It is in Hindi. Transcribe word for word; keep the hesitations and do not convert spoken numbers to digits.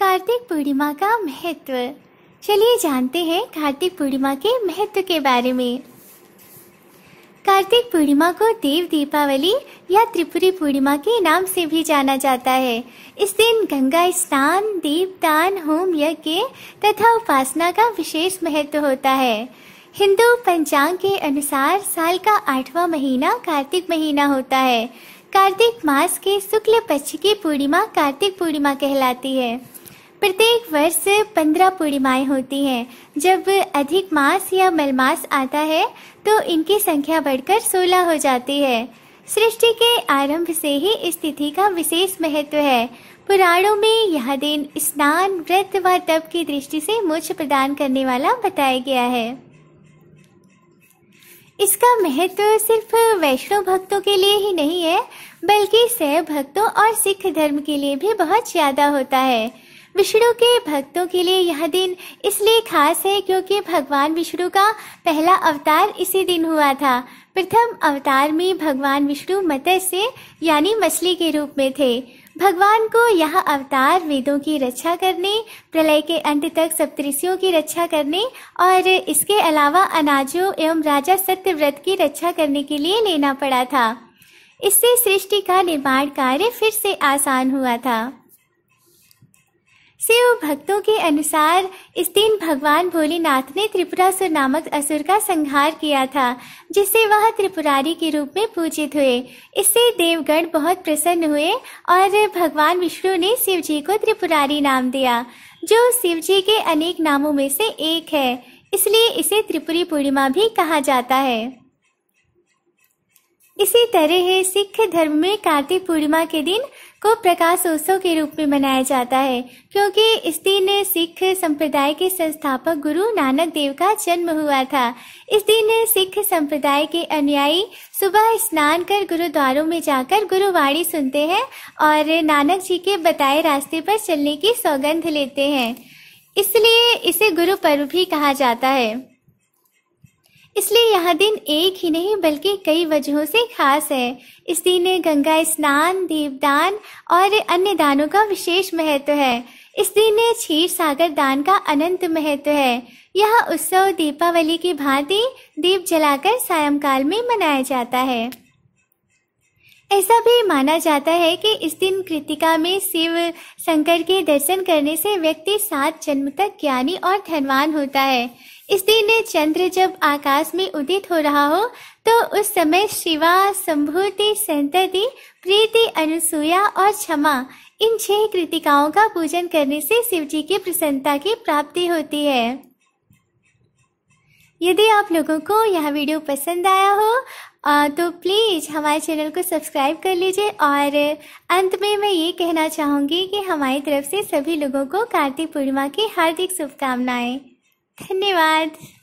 कार्तिक पूर्णिमा का महत्व। चलिए जानते हैं कार्तिक पूर्णिमा के महत्व के बारे में। कार्तिक पूर्णिमा को देव दीपावली या त्रिपुरी पूर्णिमा के नाम से भी जाना जाता है। इस दिन गंगा स्नान, दीपदान, होम यज्ञ तथा उपासना का विशेष महत्व होता है। हिंदू पंचांग के अनुसार साल का आठवां महीना कार्तिक महीना होता है। कार्तिक मास के शुक्ल पक्ष की पूर्णिमा कार्तिक पूर्णिमा कहलाती है। प्रत्येक वर्ष पंद्रह पूर्णिमाएं होती हैं। जब अधिक मास या मलमास आता है तो इनकी संख्या बढ़कर सोलह हो जाती है। सृष्टि के आरंभ से ही इस तिथि का विशेष महत्व है। पुराणों में यह दिन स्नान, व्रत व तप की दृष्टि से मोक्ष प्रदान करने वाला बताया गया है। इसका महत्व सिर्फ वैष्णव भक्तों के लिए ही नहीं है, बल्कि शैव भक्तों और सिख धर्म के लिए भी बहुत ज्यादा होता है। विष्णु के भक्तों के लिए यह दिन इसलिए खास है क्योंकि भगवान विष्णु का पहला अवतार इसी दिन हुआ था। प्रथम अवतार में भगवान विष्णु मत्स्य यानी मछली के रूप में थे। भगवान को यह अवतार वेदों की रक्षा करने, प्रलय के अंत तक सप्तऋषियों की रक्षा करने और इसके अलावा अनाजों एवं राजा सत्यव्रत की रक्षा करने के लिए लेना पड़ा था। इससे सृष्टि का निर्माण कार्य फिर से आसान हुआ था। शिव भक्तों के अनुसार इस दिन भगवान भोलेनाथ ने त्रिपुरासुर नामक असुर का संहार किया था, जिससे वह त्रिपुरारी के रूप में पूजित हुए। इससे देवगण बहुत प्रसन्न हुए और भगवान विष्णु ने शिव जी को त्रिपुरारी नाम दिया, जो शिव जी के अनेक नामों में से एक है। इसलिए इसे त्रिपुरी पूर्णिमा भी कहा जाता है। इसी तरह सिख धर्म में कार्तिक पूर्णिमा के दिन को प्रकाश उत्सव के रूप में मनाया जाता है, क्योंकि इस दिन सिख संप्रदाय के संस्थापक गुरु नानक देव का जन्म हुआ था। इस दिन सिख संप्रदाय के अनुयायी सुबह स्नान कर गुरुद्वारों में जाकर गुरुवाणी सुनते हैं और नानक जी के बताए रास्ते पर चलने की सौगंध लेते हैं। इसलिए इसे गुरु पर्व भी कहा जाता है। इसलिए यह दिन एक ही नहीं बल्कि कई वजहों से खास है। इस दिन गंगा स्नान, दीपदान और अन्य दानों का विशेष महत्व है। इस दिन क्षीर सागर दान का अनंत महत्व है। यह उत्सव दीपावली की भांति दीप जलाकर सायंकाल में मनाया जाता है। ऐसा भी माना जाता है कि इस दिन कृतिका में शिव शंकर के दर्शन करने से व्यक्ति सात जन्म तक ज्ञानी और धनवान होता है। इस दिन चंद्र जब आकाश में उदित हो रहा हो तो उस समय शिवा, संभूति, संतति, प्रीति, अनुसूया और क्षमा इन छह कृतिकाओं का पूजन करने से शिव जी की प्रसन्नता की प्राप्ति होती है। यदि आप लोगों को यह वीडियो पसंद आया हो तो प्लीज़ हमारे चैनल को सब्सक्राइब कर लीजिए। और अंत में मैं ये कहना चाहूँगी कि हमारी तरफ से सभी लोगों को कार्तिक पूर्णिमा की हार्दिक शुभकामनाएं। धन्यवाद।